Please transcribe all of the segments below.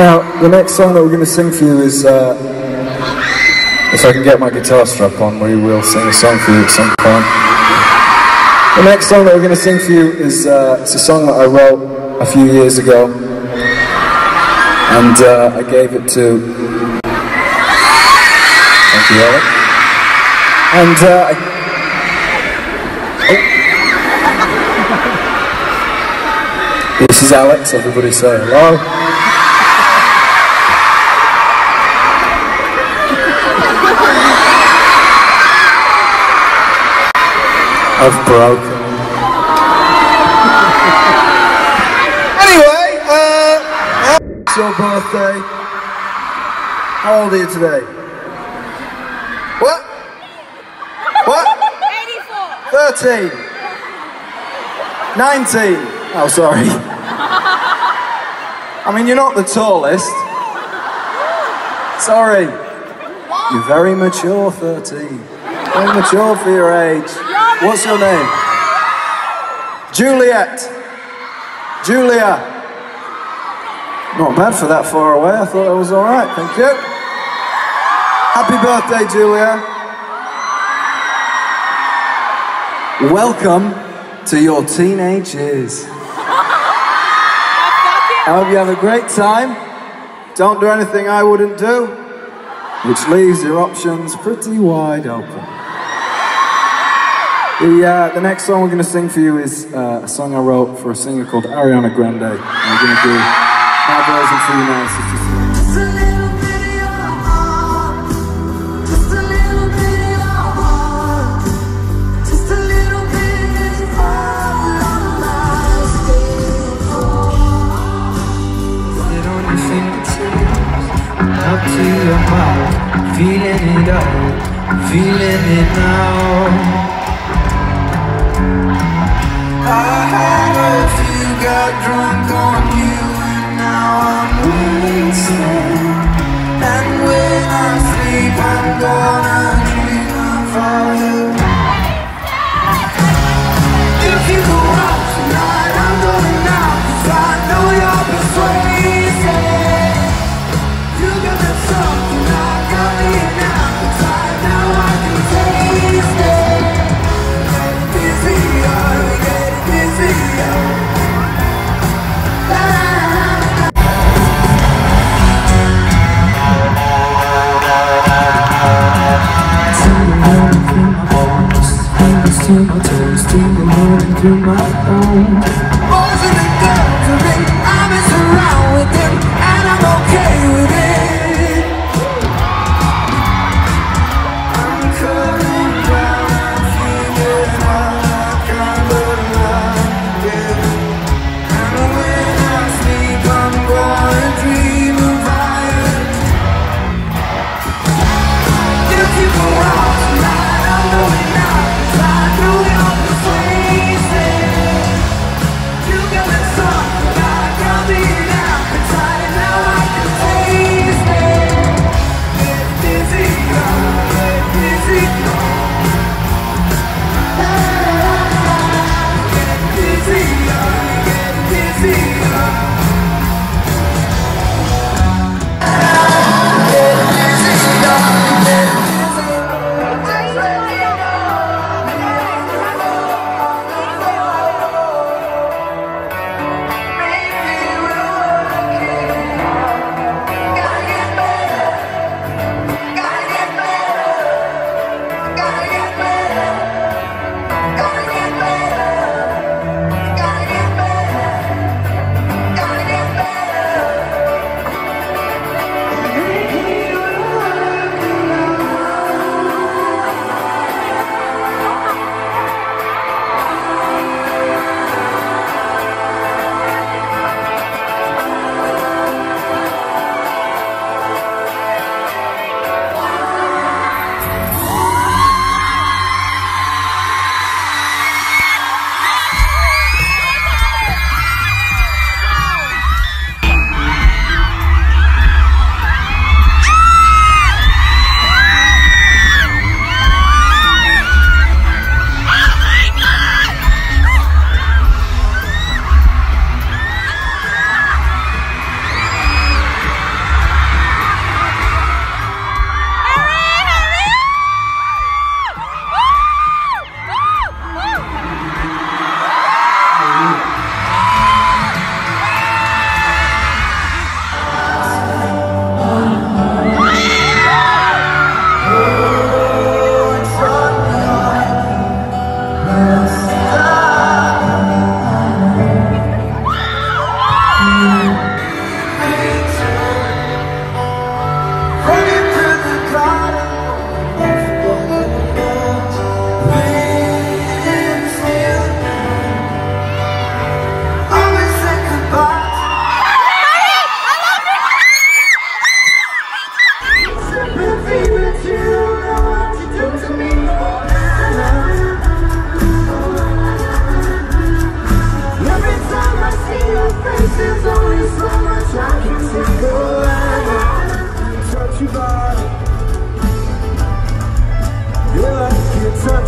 Now, the next song that we're going to sing for you is, if I can get my guitar strap on, we will sing a song for you at some point. The next song that we're going to sing for you is it's a song that I wrote a few years ago, and I gave it to, thank you, Alec, and this is Alex, everybody say hello. I've broken. Anyway, it's your birthday. How old are you today? What? What? 84. 13. 19. Oh, sorry. I mean, you're not the tallest. Sorry. You're very mature, 13. Very mature for your age. What's your name? Juliet. Julia. Not bad for that far away. I thought that was all right. Thank you. Happy birthday, Julia. Welcome to your teenage years. I hope you have a great time. Don't do anything I wouldn't do, which leaves your options pretty wide open. The next song we're going to sing for you is a song I wrote for a singer called Ariana Grande. I'm going to do my version for you now. Just a little bit of your heart, just a little bit of your heart, just a little bit of all of my still. Put it on your fingertips, up to your heart, feeling it up, feeling it now. I heard you got drunk on you, and now I'm wasted. And when I sleep, I'm gonna dream of you. If you go out tonight, I'm going out, 'cause I know you're persuasive. You got that something I got in appetite, now I can taste it.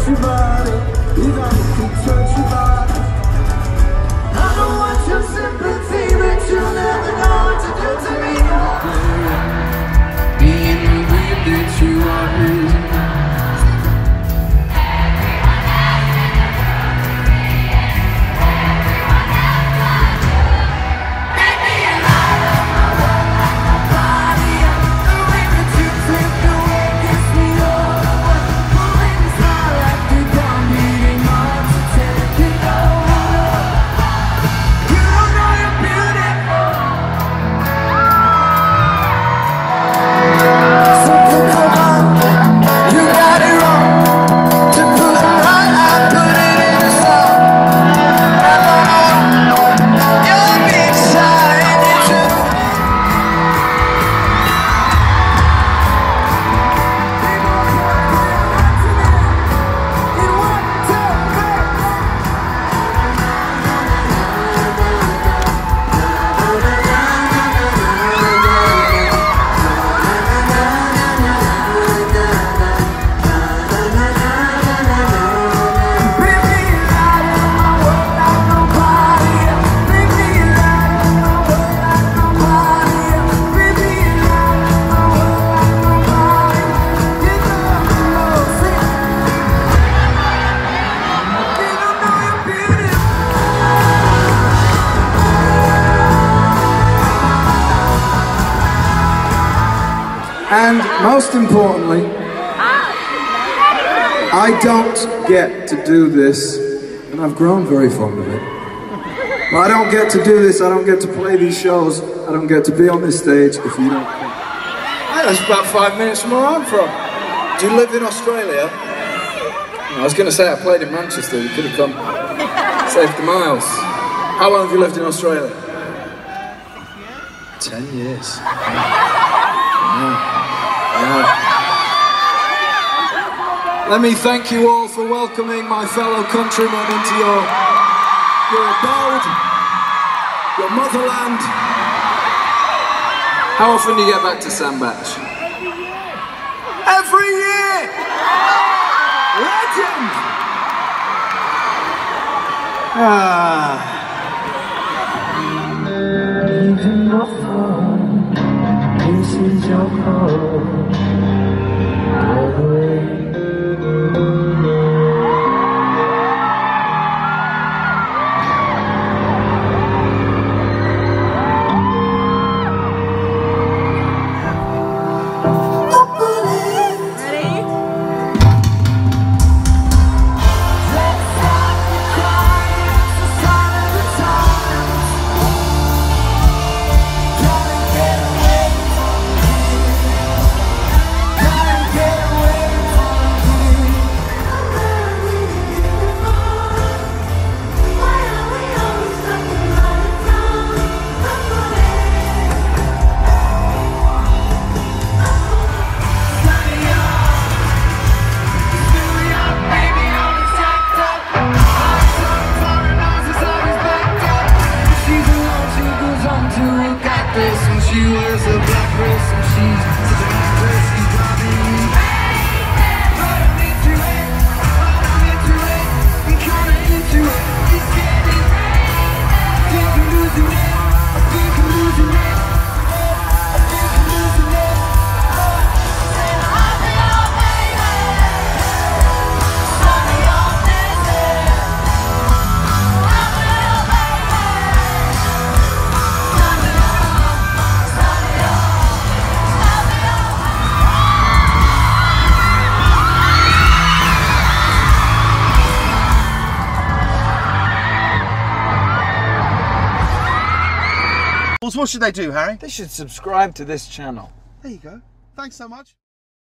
touch your body, if I could touch your body. I don't want your sympathy, but you'll never know what to do to me. Being the way that you are. And most importantly, I don't get to do this, and I've grown very fond of it. But I don't get to do this, I don't get to play these shows, I don't get to be on this stage if you don't come. Hey, that's about 5 minutes from where I'm from. Do you live in Australia? I was going to say I played in Manchester, you could have come, saved the miles. How long have you lived in Australia? 10 years. Let me thank you all for welcoming my fellow countrymen into your abode, your motherland. How often do you get back to Sandbach? Every year! Legend! Leaving your phone, this is your home. Go away. She wears a black dress and she's such a nice dress. She's driving me but I'm into it. I'm into it. I'm kinda into it. It's getting I think I'm losing it. I think I'm losing it. I think I'm losing it. Say I'm your baby. Sunny on this day. I'm your baby. What should they do, Harry? They should subscribe to this channel. There you go. Thanks so much.